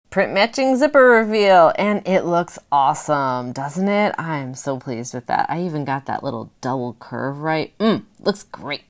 Print matching zipper reveal, and it looks awesome, doesn't it? I'm so pleased with that. I even got that little double curve right. Looks great.